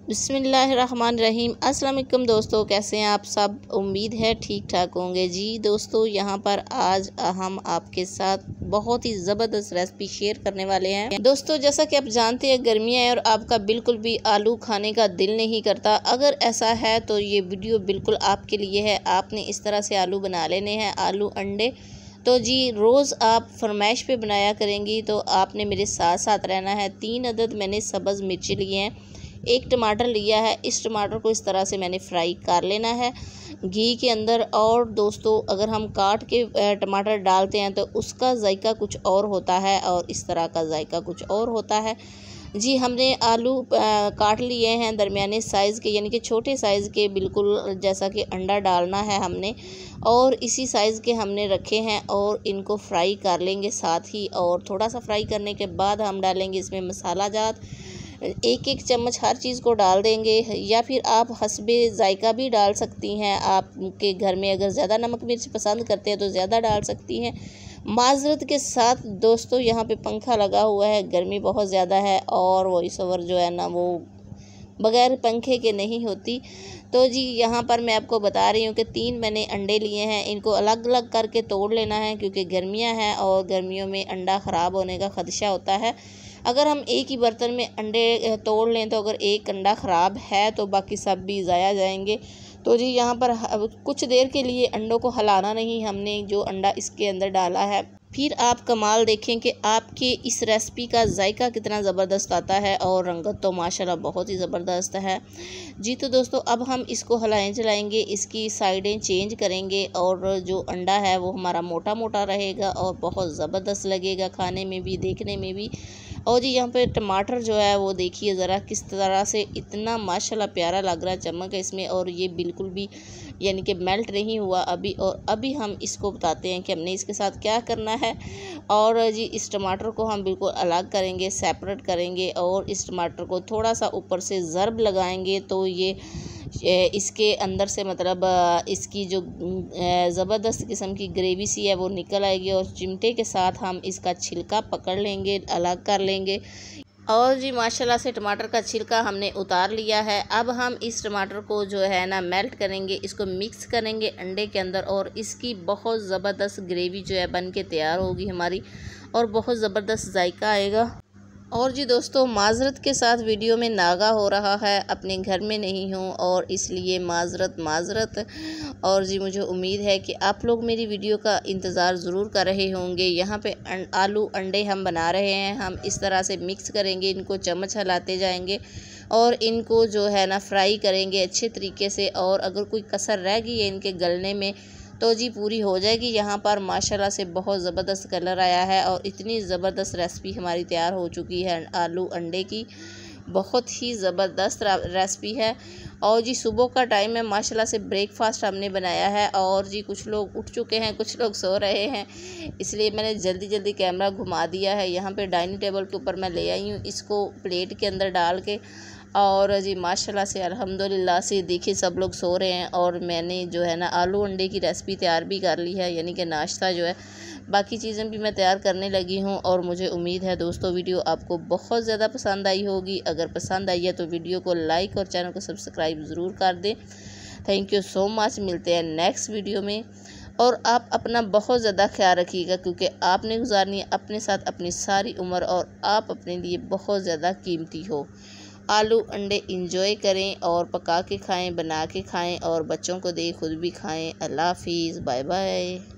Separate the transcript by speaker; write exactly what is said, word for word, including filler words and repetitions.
Speaker 1: बिस्मिल्लाहिर्रहमानिर्रहीम। अस्सलाम वालेकुम दोस्तों, कैसे हैं आप सब? उम्मीद है ठीक ठाक होंगे। जी दोस्तों, यहाँ पर आज हम आपके साथ बहुत ही ज़बरदस्त रेसिपी शेयर करने वाले हैं। दोस्तों, जैसा कि आप जानते हैं गर्मियाँ हैं और आपका बिल्कुल भी आलू खाने का दिल नहीं करता। अगर ऐसा है तो ये वीडियो बिल्कुल आपके लिए है। आपने इस तरह से आलू बना लेने हैं, आलू अंडे। तो जी रोज़ आप फरमाइश पे बनाया करेंगी तो आपने मेरे साथ साथ रहना है। तीन अदद मैंने सब्ज़ मिर्ची लिए हैं, एक टमाटर लिया है। इस टमाटर को इस तरह से मैंने फ्राई कर लेना है घी के अंदर। और दोस्तों, अगर हम काट के टमाटर डालते हैं तो उसका जायका कुछ और होता है और इस तरह का जायका कुछ और होता है। जी हमने आलू काट लिए हैं दरमियाने साइज़ के, यानी कि छोटे साइज़ के, बिल्कुल जैसा कि अंडा डालना है हमने, और इसी साइज़ के हमने रखे हैं और इनको फ्राई कर लेंगे साथ ही। और थोड़ा सा फ्राई करने के बाद हम डालेंगे इसमें मसाला जात, एक एक चम्मच हर चीज़ को डाल देंगे, या फिर आप हस्बे जायका भी डाल सकती हैं। आपके घर में अगर ज़्यादा नमक मिर्च पसंद करते हैं तो ज़्यादा डाल सकती हैं। माज़रत के साथ दोस्तों, यहाँ पे पंखा लगा हुआ है, गर्मी बहुत ज़्यादा है और वॉइस ओवर जो है ना वो बग़ैर पंखे के नहीं होती। तो जी यहाँ पर मैं आपको बता रही हूँ कि तीन मैंने अंडे लिए हैं, इनको अलग अलग करके तोड़ लेना है क्योंकि गर्मियाँ हैं और गर्मियों में अंडा ख़राब होने का ख़दशा होता है। अगर हम एक ही बर्तन में अंडे तोड़ लें तो अगर एक अंडा ख़राब है तो बाकी सब भी ज़ाया जाएंगे। तो जी यहाँ पर कुछ देर के लिए अंडों को हिलाना नहीं, हमने जो अंडा इसके अंदर डाला है। फिर आप कमाल देखें कि आपके इस रेसिपी का जायका कितना ज़बरदस्त आता है और रंगत तो माशाल्लाह बहुत ही ज़बरदस्त है। जी तो दोस्तों, अब हम इसको हिलाएं चलाएंगे, इसकी साइडें चेंज करेंगे और जो अंडा है वो हमारा मोटा मोटा रहेगा और बहुत ज़बरदस्त लगेगा खाने में भी, देखने में भी। और जी यहाँ पे टमाटर जो है वो देखिए ज़रा किस तरह से इतना माशाल्लाह प्यारा लग रहा है, चमक है इसमें, और ये बिल्कुल भी यानी कि मेल्ट नहीं हुआ अभी। और अभी हम इसको बताते हैं कि हमने इसके साथ क्या करना है। और जी इस टमाटर को हम बिल्कुल अलग करेंगे, सेपरेट करेंगे और इस टमाटर को थोड़ा सा ऊपर से ज़र्ब लगाएंगे तो ये इसके अंदर से मतलब इसकी जो ज़बरदस्त किस्म की ग्रेवी सी है वो निकल आएगी। और चिमटे के साथ हम इसका छिलका पकड़ लेंगे, अलग कर लेंगे। और जी माशाल्लाह से टमाटर का छिलका हमने उतार लिया है। अब हम इस टमाटर को जो है ना मेल्ट करेंगे, इसको मिक्स करेंगे अंडे के अंदर और इसकी बहुत ज़बरदस्त ग्रेवी जो है बन के तैयार होगी हमारी और बहुत ज़बरदस्त जायका आएगा। और जी दोस्तों, माज़रत के साथ वीडियो में नागा हो रहा है, अपने घर में नहीं हूँ और इसलिए माज़रत माज़रत। और जी मुझे उम्मीद है कि आप लोग मेरी वीडियो का इंतज़ार ज़रूर कर रहे होंगे। यहाँ पे आलू अंडे हम बना रहे हैं, हम इस तरह से मिक्स करेंगे, इनको चम्मच हिलाते जाएंगे और इनको जो है ना फ्राई करेंगे अच्छे तरीके से। और अगर कोई कसर रह गई है इनके गलने में तो जी पूरी हो जाएगी। यहाँ पर माशाल्लाह से बहुत ज़बरदस्त कलर आया है और इतनी ज़बरदस्त रेसिपी हमारी तैयार हो चुकी है आलू अंडे की। बहुत ही ज़बरदस्त रेसिपी है। और जी सुबह का टाइम है, माशाल्लाह से ब्रेकफास्ट हमने बनाया है और जी कुछ लोग उठ चुके हैं, कुछ लोग सो रहे हैं, इसलिए मैंने जल्दी जल्दी कैमरा घुमा दिया है। यहाँ पे डाइनिंग टेबल के ऊपर मैं ले आई हूँ इसको प्लेट के अंदर डाल के। और जी माशाल्लाह से अल्हम्दुलिल्लाह से देखिए सब लोग सो रहे हैं और मैंने जो है ना आलू अंडे की रेसिपी तैयार भी कर ली है, यानी कि नाश्ता जो है, बाकी चीज़ें भी मैं तैयार करने लगी हूँ। और मुझे उम्मीद है दोस्तों वीडियो आपको बहुत ज़्यादा पसंद आई होगी। अगर पसंद आई है तो वीडियो को लाइक और चैनल को सब्सक्राइब ज़रूर कर दें। Thank you so much. मिलते हैं नेक्स्ट वीडियो में। और आप अपना बहुत ज़्यादा ख्याल रखिएगा क्योंकि आपने गुजारनी है अपने साथ अपनी सारी उम्र और आप अपने लिए बहुत ज़्यादा कीमती हो। आलू अंडे इंजॉय करें और पका के खाएं, बना के खाएं और बच्चों को दें, खुद भी खाएं। अल्लाह हाफिज़, बाय बाय।